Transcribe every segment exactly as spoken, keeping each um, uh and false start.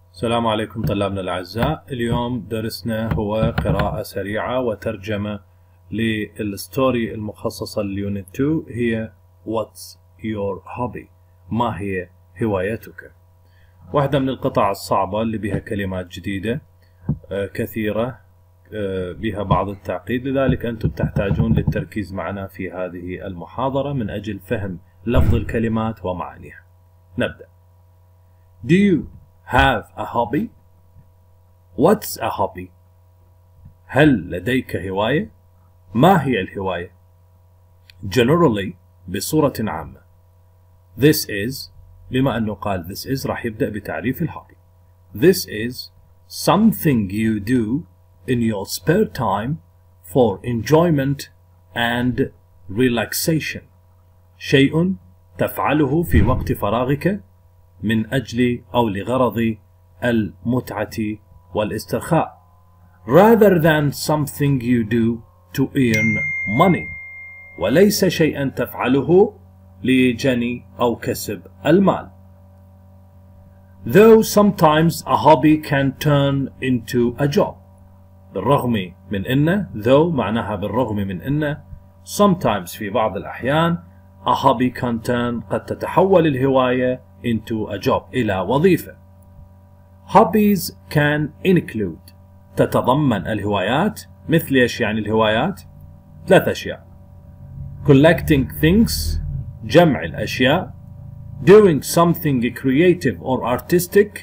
السلام عليكم طلابنا الأعزاء. اليوم درسنا هو قراءة سريعة وترجمة للستوري المخصصة لليونت اثنين، هي What's your hobby؟ ما هي هوايتك؟ واحدة من القطع الصعبة اللي بها كلمات جديدة كثيرة، بها بعض التعقيد، لذلك أنتم تحتاجون للتركيز معنا في هذه المحاضرة من أجل فهم لفظ الكلمات ومعانيها. نبدأ. Do you have a hobby? What's a hobby? هل لديك هواية؟ ما هي الهواية؟ Generally بصورة عامة. This is، بما أنه قال this is راح يبدأ بتعريف الهوبي. This is something you do in your spare time for enjoyment and relaxation. شيء تفعله في وقت فراغك من أجل أو لغرض المتعة والاسترخاء. Rather than something you do to earn money. وليس شيئا تفعله لجني أو كسب المال. Though sometimes a hobby can turn into a job. بالرغم من أن، though معناها بالرغم من أن، sometimes في بعض الأحيان a hobby can turn قد تتحول الهواية into a job إلى وظيفة. Hobbies can include تتضمن الهوايات مثل ايش يعني الهوايات؟ ثلاث أشياء. Collecting things جمع الأشياء. Doing something creative or artistic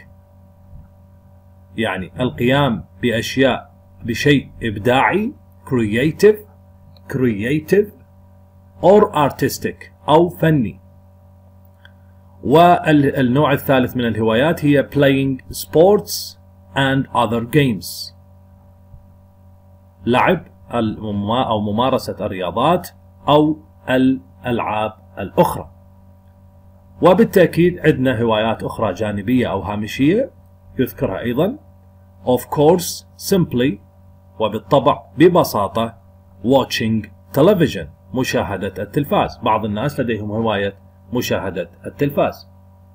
يعني القيام بأشياء بشيء إبداعي creative creative or artistic أو فني. والنوع الثالث من الهوايات هي playing sports and other games. لعب أو ممارسة الرياضات أو الألعاب الأخرى. وبالتأكيد عندنا هوايات أخرى جانبية أو هامشية يذكرها أيضا. Of course simply وبالطبع ببساطة watching television مشاهدة التلفاز. بعض الناس لديهم هواية مشاهدة التلفاز.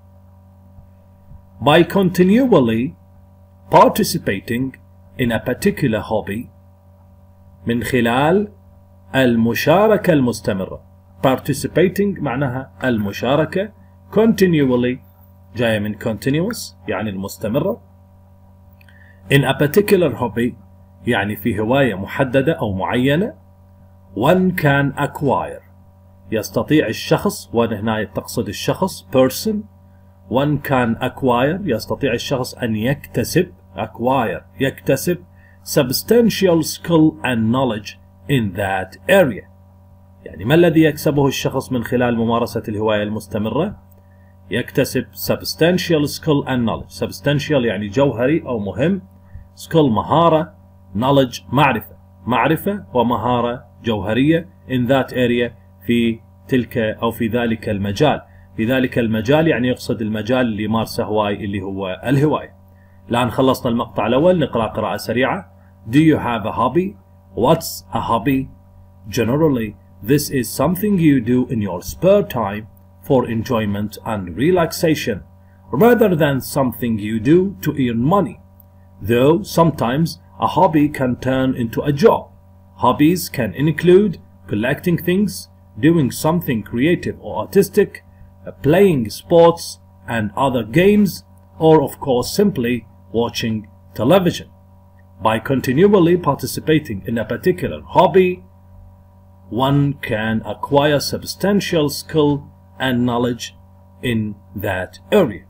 By continually participating in a particular hobby من خلال المشاركة المستمرة. Participating معناها المشاركة. Continually جاية من continuous يعني المستمرة. In a particular hobby يعني في هواية محددة أو معينة. One can acquire يستطيع الشخص، وهنا تقصد الشخص person. One can acquire يستطيع الشخص أن يكتسب acquire يكتسب substantial skill and knowledge in that area. يعني ما الذي يكسبه الشخص من خلال ممارسة الهواية المستمرة؟ يكتسب substantial skill and knowledge. substantial يعني جوهري أو مهم. skill مهارة. knowledge معرفة معرفة ومهارة جوهرية in that area في تلك أو في ذلك المجال. في ذلك المجال يعني يقصد المجال اللي يمارسه هواي اللي هو الهواية. الآن خلصنا المقطع الأول، نقرأ قراءة سريعة. Do you have a hobby? What's a hobby? Generally, this is something you do in your spare time for enjoyment and relaxation, rather than something you do to earn money. Though sometimes a hobby can turn into a job. Hobbies can include collecting things, doing something creative or artistic, playing sports and other games, or of course simply watching television. By continually participating in a particular hobby, one can acquire substantial skill and knowledge in that area.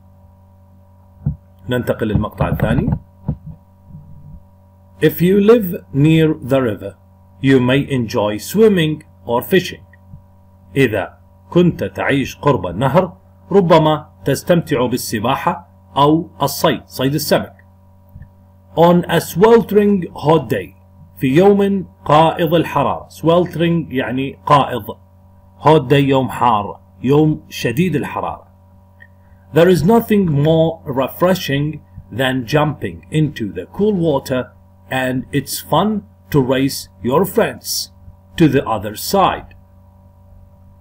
ننتقل للمقطع الثاني. If you live near the river, you may enjoy swimming or fishing. إذا كنت تعيش قرب النهر ربما تستمتع بالسباحة أو الصيد صيد السمك. On a sweltering hot day في يوم قائض الحرارة. sweltering يعني قائض. hot day يوم حار، يوم شديد الحرارة. There is nothing more refreshing than jumping into the cool water, and it's fun to race your friends to the other side.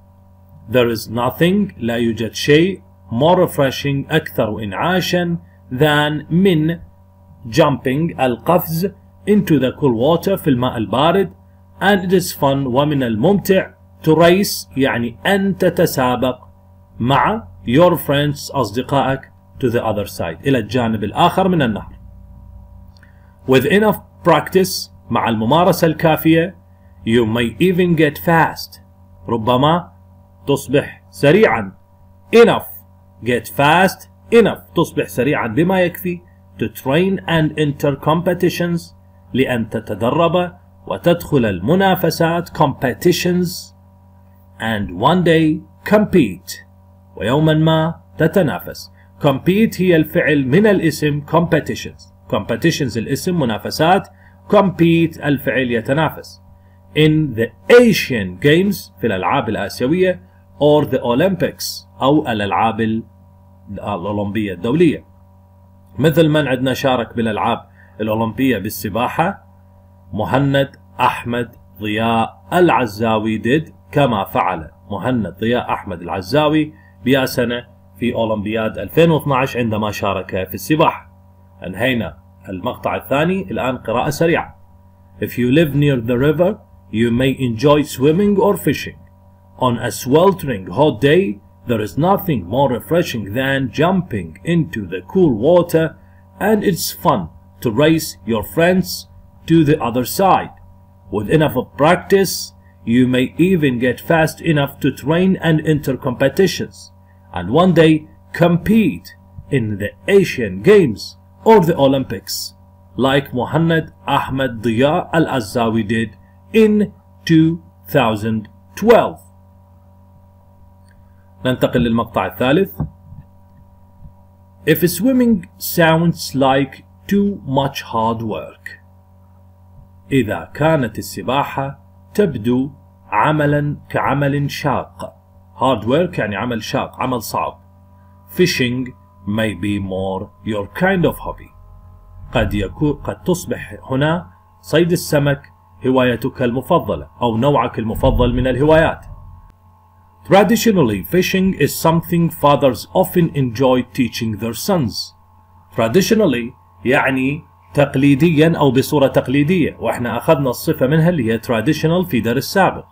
There is nothing لا يوجد شيء more refreshing أكثر إنعاشا than من jumping القفز into the cool water في الماء البارد. And it is fun ومن الممتع to race يعني أن تتسابق مع your friends أصدقائك to the other side إلى الجانب الآخر من النهر. With enough practice مع الممارسة الكافية you may even get fast ربما تصبح سريعا. Enough get fast enough تصبح سريعا بما يكفي to train and enter competitions لأن تتدرب وتدخل المنافسات competitions and one day compete ويوما ما تتنافس. compete هي الفعل من الاسم competitions. competitions الاسم منافسات. compete الفعل يتنافس. in the Asian Games في الألعاب الآسيوية or the Olympics أو الألعاب الأولمبية الدولية. مثل من عندنا شارك بالألعاب الأولمبية بالسباحة مهند أحمد ضياء العزاوي did كما فعل مهند ضياء أحمد العزاوي بياسنة في أولمبياد ألفين واثناشر عندما شارك في السباحة. انهينا المقطع الثاني. الآن قراءة سريعة. If you live near the river you may enjoy swimming or fishing. On a sweltering hot day there is nothing more refreshing than jumping into the cool water and it's fun to race your friends to the other side. With enough of practice you may even get fast enough to train and enter competitions and one day compete in the Asian Games or the Olympics like Muhammad Ahmed Diya Al-Azzawi did in two thousand twelve. ننتقل للمقطع الثالث. If swimming sounds like too much hard work. إذا كانت السباحة تبدو عملا كعمل شاق. hard work يعني عمل شاق، عمل صعب. Fishing may be more your kind of hobby. قد يكون قد تصبح هنا صيد السمك هوايتك المفضلة أو نوعك المفضل من الهوايات. Traditionally, fishing is something fathers often enjoy teaching their sons. Traditionally يعني تقليديا أو بصورة تقليدية، وإحنا أخذنا الصفة منها اللي هي traditional في درس سابق.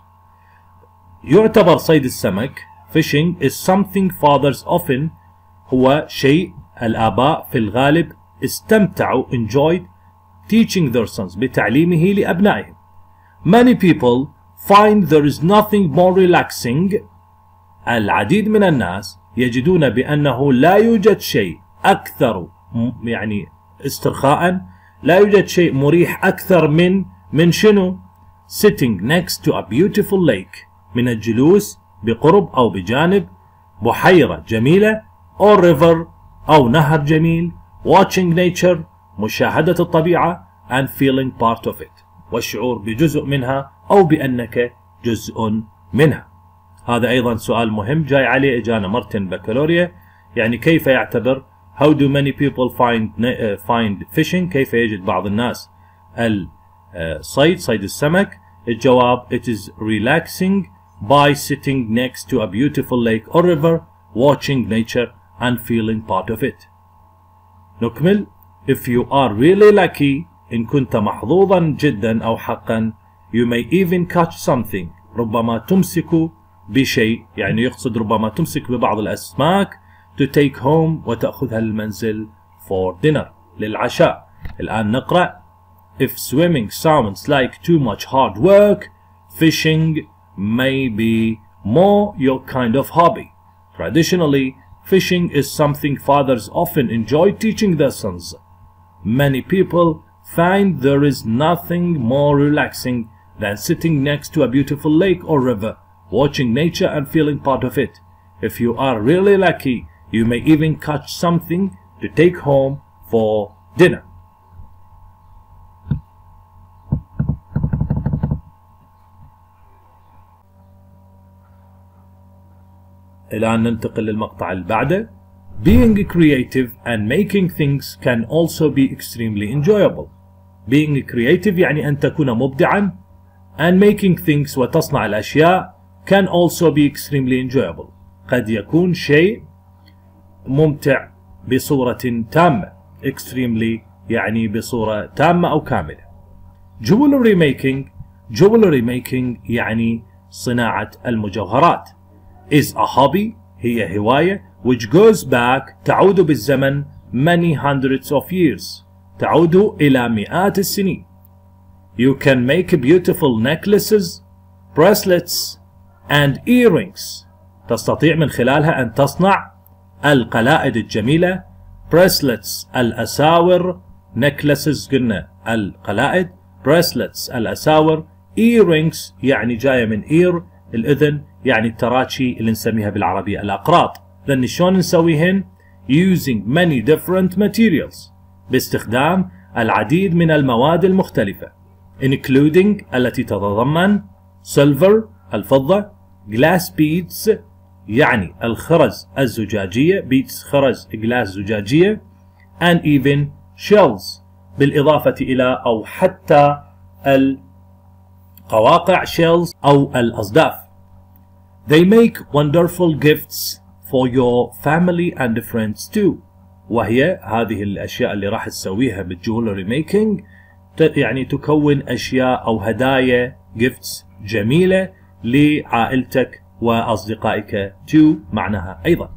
يعتبر صيد السمك fishing is something fathers often هو شيء الآباء في الغالب استمتعوا enjoyed teaching their sons بتعليمه لأبنائهم. Many people find there is nothing more relaxing. العديد من الناس يجدون بأنه لا يوجد شيء أكثر يعني استرخاء، لا يوجد شيء مريح أكثر من من شنو؟ sitting next to a beautiful lake من الجلوس بقرب أو بجانب بحيرة جميلة or river أو نهر جميل watching nature مشاهدة الطبيعة and feeling part of it والشعور بجزء منها أو بأنك جزء منها. هذا أيضا سؤال مهم جاي عليه إجانا مرتين بكالوريا، يعني كيف يعتبر how do many people find uh, find fishing، كيف يجد بعض الناس الصيد صيد السمك. الجواب it is relaxing by sitting next to a beautiful lake or river watching nature and feeling part of it. نكمل. If you are really lucky إن كنت محظوظا جدا أو حقا you may even catch something ربما تمسك بشيء، يعني يقصد ربما تمسك ببعض الأسماك to take home وتأخذها للمنزل for dinner للعشاء. الآن نقرأ. If swimming sounds like too much hard work fishing may be more your kind of hobby. Traditionally fishing is something fathers often enjoy teaching their sons. Many people find there is nothing more relaxing than sitting next to a beautiful lake or river, watching nature and feeling part of it. If you are really lucky, you may even catch something to take home for dinner. الآن ننتقل للمقطع اللي بعده. Being creative and making things can also be extremely enjoyable. Being creative يعني أن تكون مبدعا and making things وتصنع الأشياء can also be extremely enjoyable. قد يكون شيء ممتع بصورة تامة. extremely يعني بصورة تامة أو كاملة. jewelry making jewelry making يعني صناعة المجوهرات. is a hobby هي هواية which goes back تعود بالزمن many hundreds of years تعود إلى مئات السنين. You can make beautiful necklaces, bracelets and earrings. تستطيع من خلالها أن تصنع القلائد الجميلة، bracelets الأساور، necklaces قلنا القلائد، bracelets الأساور، earrings يعني جاية من ear الأذن، يعني التراتشي اللي نسميها بالعربية الأقراط. لأن شلون نسويهن؟ using many different materials باستخدام العديد من المواد المختلفة including التي تتضمن silver الفضة، glass beads يعني الخرز الزجاجية، beads خرز glass زجاجية، and even shells بالإضافة إلى أو حتى القواقع shells أو الأصداف. They make wonderful gifts for your family and friends too. وهي هذه الأشياء اللي راح تسويها بالجولري ميكينج يعني تكون أشياء أو هدايا gifts جميلة لعائلتك وأصدقائك too معناها أيضا.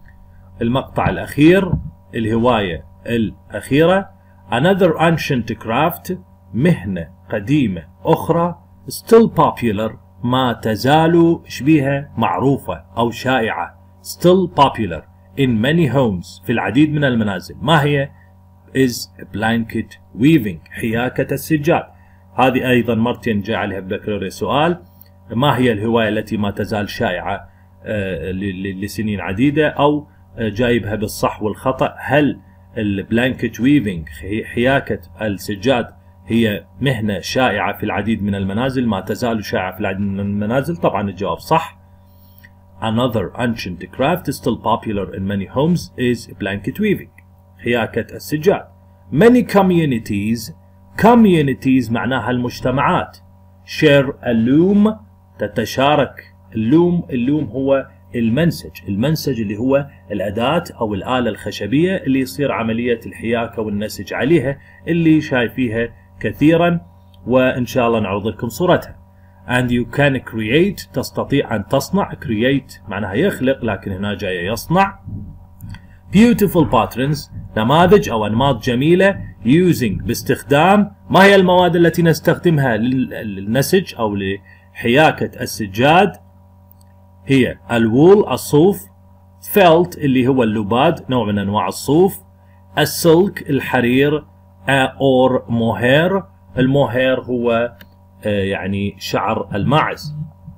المقطع الأخير الهواية الأخيرة another ancient craft مهنة قديمة أخرى still popular ما تزال شبيها معروفة أو شائعة still popular in many homes في العديد من المنازل. ما هي؟ is blanket weaving حياكة السجاد. هذه أيضا مرتين جاء عليها ببكالوريوس سؤال. ما هي الهواية التي ما تزال شائعة لسنين عديدة أو جايبها بالصح والخطأ؟ هل البلانكت ويفينج حياكة السجاد هي مهنة شائعة في العديد من المنازل ما تزال شائعة في العديد من المنازل؟ طبعا الجواب صح. Another ancient craft still popular in many homes is blanket weaving حياكة السجاد. Many communities communities معناها المجتمعات share a loom تتشارك اللوم اللوم هو المنسج المنسج اللي هو الأداة أو الآلة الخشبية اللي يصير عملية الحياكة والنسج عليها اللي شايفيها كثيرا وإن شاء الله نعرض لكم صورتها. and you can create تستطيع أن تصنع create معناها يخلق لكن هنا جاي يصنع beautiful patterns نماذج أو أنماط جميلة using باستخدام ما هي المواد التي نستخدمها للنسج أو لحياكة السجاد؟ هي الوول الصوف، felt اللي هو اللباد نوع من أنواع الصوف، السلك الحرير or موهير الموهير هو يعني شعر الماعز.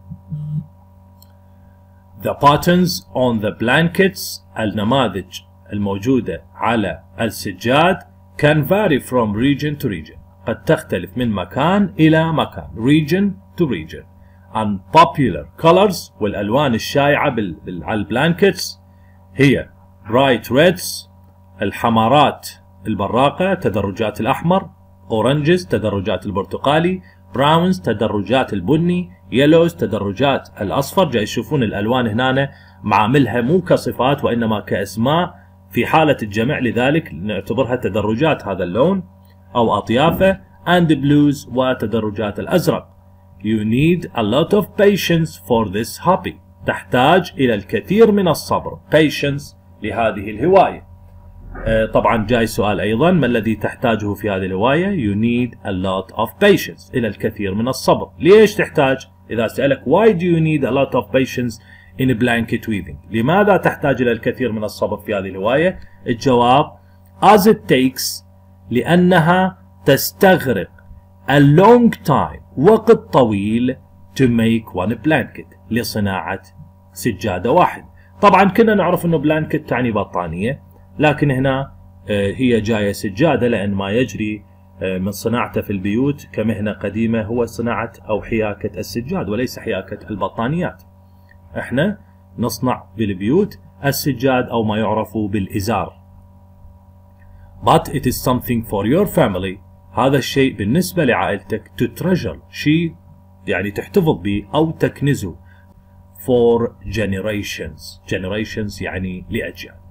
The patterns on the blankets النماذج الموجودة على السجاد can vary from region to region قد تختلف من مكان إلى مكان region to region. and popular colors والألوان الشائعة على البلانكتس هي bright reds الحمرات البراقة تدرجات الأحمر، oranges تدرجات البرتقالي، browns تدرجات البني، yellows تدرجات الأصفر. جاي تشوفون الألوان هنا معاملها مو كصفات وإنما كأسماء في حالة الجمع لذلك نعتبرها تدرجات هذا اللون أو أطيافه. and blues وتدرجات الأزرق. You need a lot of patience for this hobby تحتاج إلى الكثير من الصبر patience لهذه الهواية. آه طبعا جاي سؤال أيضا ما الذي تحتاجه في هذه الهواية؟ You need a lot of patience إلى الكثير من الصبر. ليش تحتاج؟ إذا سألك why do you need a lot of patience in blanket weaving لماذا تحتاج إلى الكثير من الصبر في هذه الهواية؟ الجواب as it takes لأنها تستغرق a long time وقت طويل to make one blanket لصناعة سجادة واحد. طبعا كنا نعرف انه بلانكت تعني بطانية لكن هنا هي جاية سجادة لأن ما يجري من صناعته في البيوت كمهنة قديمة هو صناعة أو حياكة السجاد وليس حياكة البطانيات. احنا نصنع بالبيوت السجاد أو ما يعرف بالإزار. But it is something for your family هذا الشيء بالنسبة لعائلتك to treasure شيء يعني تحتفظ به أو تكنزه for generations generations يعني لأجيال.